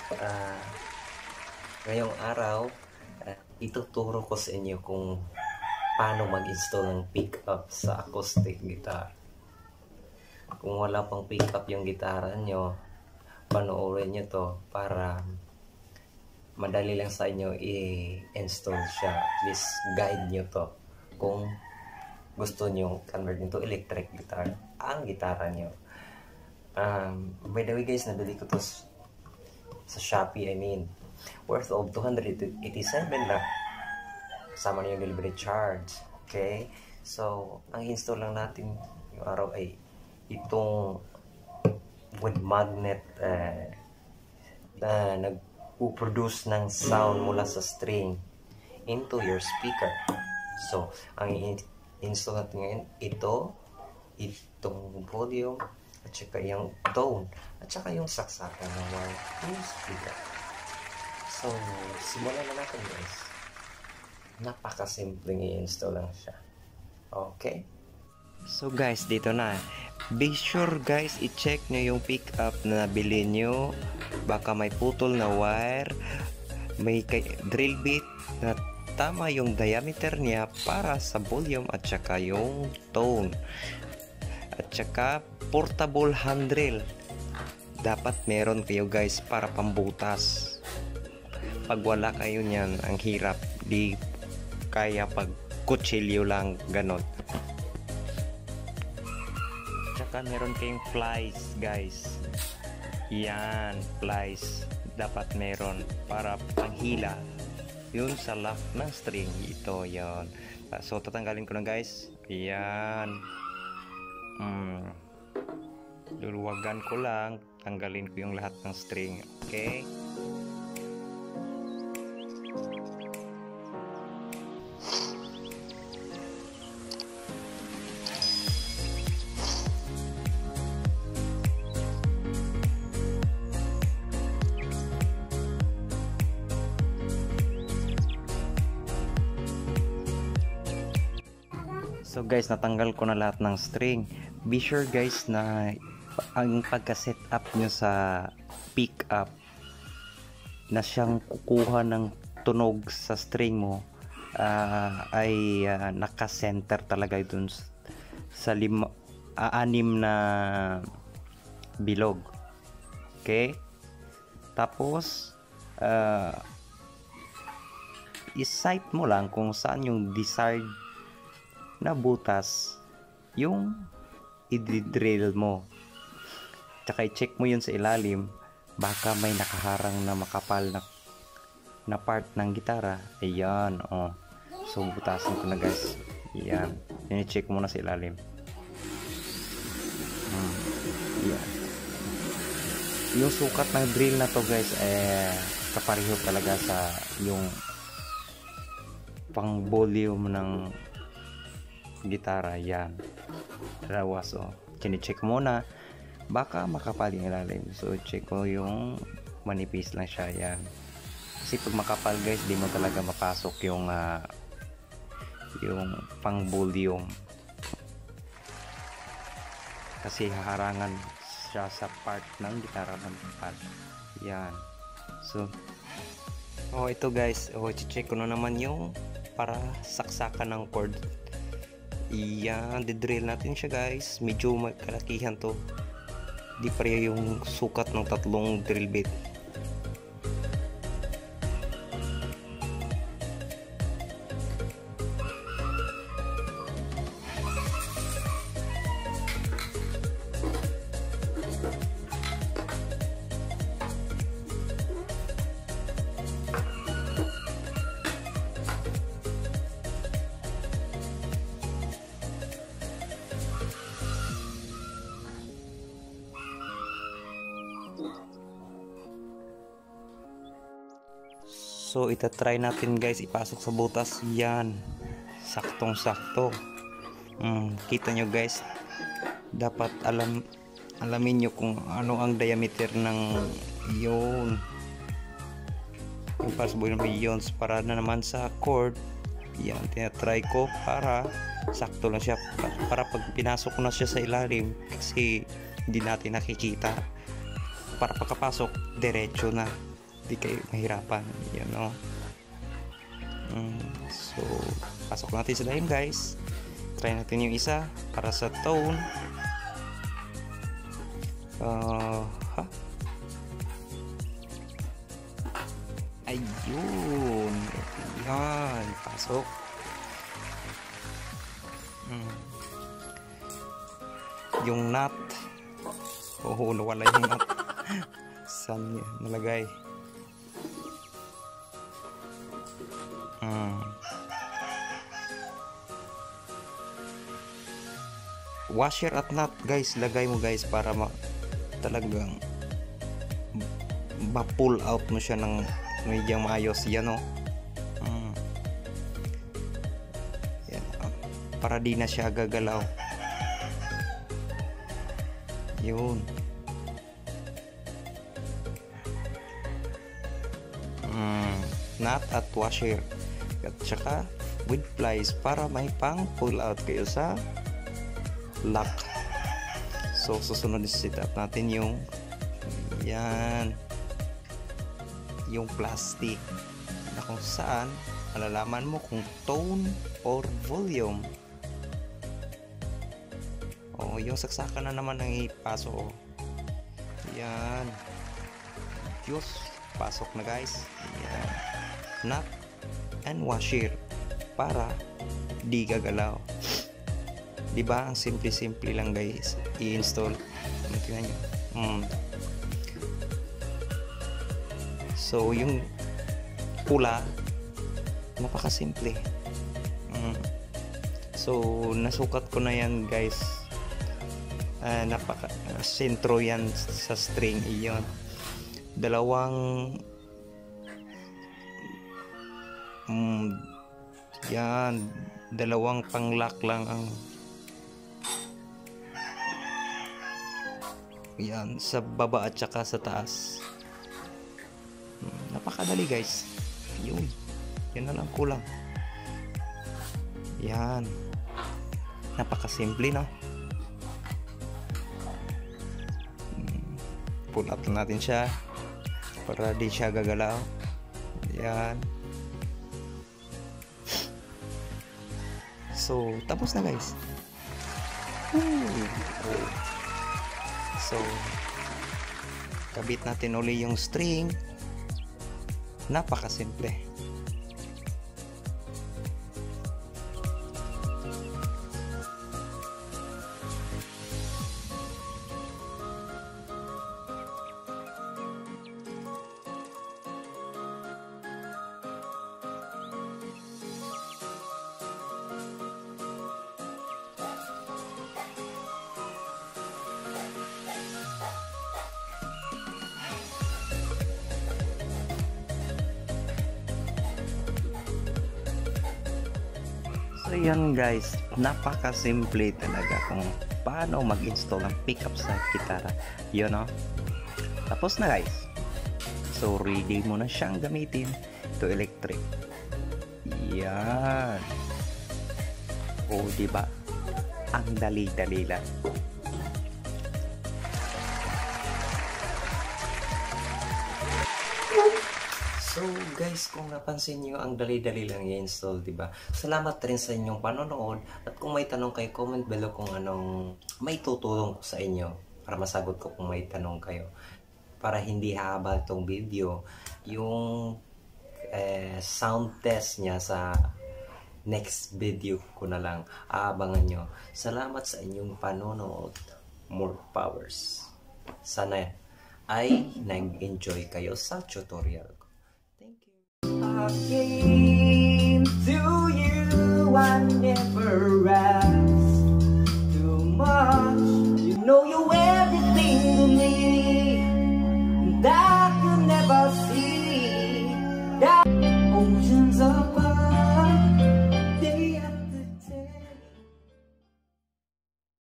Ah, Ngayong araw, ituturo ko sa inyo kung paano mag-install ng pickup sa acoustic guitar. Kung wala pang pickup yung gitara nyo, panoorin nyo to para madali lang sa inyo i-install siya. Please guide nyo to kung gusto nyo convert into electric guitar ang gitara nyo. By the way guys, nabili ko to sa Shopee, worth of 287 lang. Kasama na yung delivery charge. Okay? So, ang install lang natin yung araw ay itong wood magnet na nagpo-produce ng sound mula sa string into your speaker. So, ang install natin ngayon, itong volume, at saka yung tone, at saka yung saksakan ng wire yung speaker. So, simulan na natin guys. Napakasimpleng i-install lang siya. Okay? So guys, dito na. Be sure guys, i-check nyo yung pickup na nabili nyo. Baka may putol na wire, may drill bit na tama yung diameter niya para sa volume at saka yung tone. At saka portable handrail. Dapat meron kayo guys para pambutas. Pag wala kayo niyan, ang hirap. Di kaya pag kutsilyo lang, ganon. Tsaka meron kayong plies guys. Yan, plies. Dapat meron para paghila yun sa lock ng string. Ito, yan. So, tatanggalin ko na guys. Yan. Luluwagan ko lang. Tanggalin ko yung lahat ng string. Okay? So guys, natanggal ko na lahat ng string. Be sure guys na ang pagka-set up nyo sa pickup na siyang kukuha ng tunog sa string mo ay naka-center talaga dun sa anim na bilog. Okay? Tapos i-sight mo lang kung saan yung desired na butas yung i-drill mo. Tsaka i-check mo yun sa ilalim, baka may nakaharang na makapal na part ng gitara. Ayan, oh. So butasin ko na guys. Ayan, i-check mo na sa ilalim. Ayan. Yung sukat ng drill na to guys kapareho talaga sa yung pang volume ng gitara. Yan, rawas. Chine-check muna, baka makapal yung ilalim. So check ko yung manipis lang siya. Yan, kasi pag makapal guys, di mo talaga mapasok yung pang volume, kasi haharangan siya sa part ng gitara ng pad. Yan. So ito guys, check ko na naman yung para saksakan ng chord. Iyan, didrill natin siya guys. Medyo kalakihan to. Di pareho yung sukat ng tatlong drill bit. So itatry natin guys, ipasok sa butas. Yan, saktong sakto. Kita nyo guys, dapat alamin nyo kung ano ang diameter ng yung possible ng ions para na naman sa chord. Yan, tinatry ko para sakto lang siya, para pag pinasok ko na siya sa ilalim, kasi hindi natin nakikita, para pagkapasok diretso na. di kayo mahirapan, you know. So pasok natin sila yun guys. Try natin yung isa para sa tone. Ayun, yan, pasok. Yung nut, nawala yung nut. Saan niya nalagay? Washer at nut guys, lagay mo guys para talagang ma-pull out mo siya ng medyo maayos. Yan o. Yan, para di na siya gagalaw. Yun. Nut at washer at saka with plies para may pang pull out kayo sa lock. So susunod set up natin yung yan, yung plastic na kung saan malalaman mo kung tone or volume. Yung saksakan na naman ang ipasok. Yan, Diyos, pasok na guys. Yan, nut and washer para di gagalaw. Diba ang simple lang guys i-install. Tingnan nyo. So yung pula napakasimple. So nasukat ko na yan guys. Napaka sentro yan sa string. Iyon, dalawang yan, dalawang panglock lang ang yan sa baba at saka sa taas. Napakadali guys. Yun, yan na lang kulang. Yan, napakasimple no. Pull up natin siya para di siya gagalaw. Yan. So tapos na guys. So kabit natin uli yung string. Napakasimple. So yan guys, napakasimple talaga kung paano mag-install ng pickup sa gitara. Yun no? Tapos na guys. So ready mo na siyang gamitin. Ito electric. Yan. O diba? Ang dali-dali lang. So guys, kung napansin nyo, ang dali-dali lang i-install, diba? Salamat rin sa inyong panonood. At kung may tanong kayo, comment below kung anong may tutulong ko sa inyo para masagot ko kung may tanong kayo. Para hindi haba itong video, yung sound test niya sa next video ko na lang. Aabangan nyo. Salamat sa inyong panonood. More powers. Sana ay nag-enjoy kayo sa tutorial ko. I came to you, I never ran.